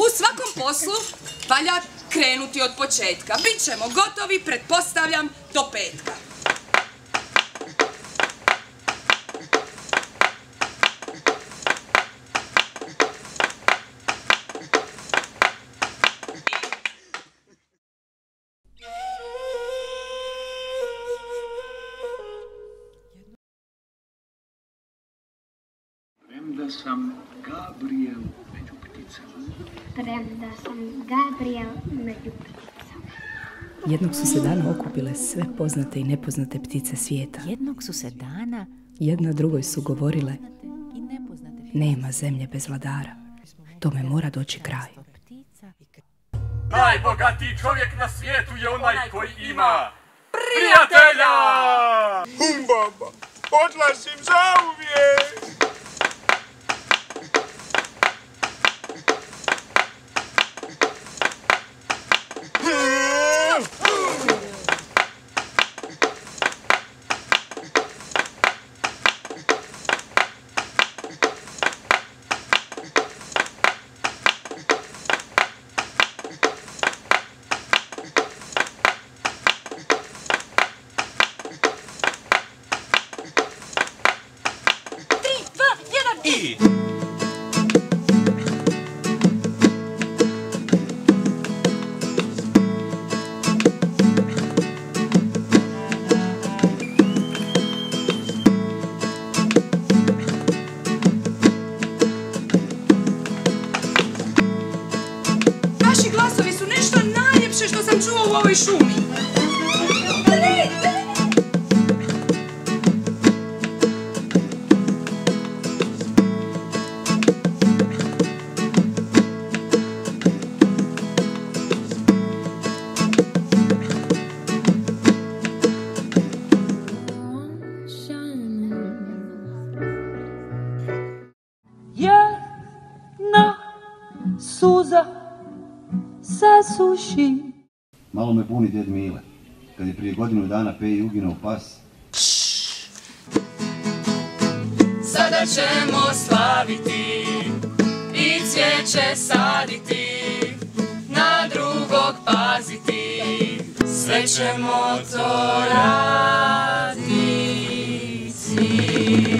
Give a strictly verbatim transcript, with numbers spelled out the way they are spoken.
U svakom poslu valja krenuti od početka. Bićemo gotovi, pretpostavljam, do petka. Premda sam Gabriel među pticama. Premda sam Gabriel među pticama. Jednog su se dana okupile sve poznate i nepoznate ptice svijeta. Jednog su se dana Jedna drugoj su govorile: nema zemlje bez vladara. Tome mora doći kraj. Najbogatiji čovjek na svijetu je onaj koji ima prijatelja! Humbaba, odlazim zauvijek! I... Vaši glasovi su nešto najljepše što sam čuo u ovoj šumi. Jedna suza se suši. Malo me puni djed Mile, kad je prije godinu dana Peji uginuo pas. Sada ćemo slaviti i cvijeće saditi, na drugog paziti, sve ćemo to raditi.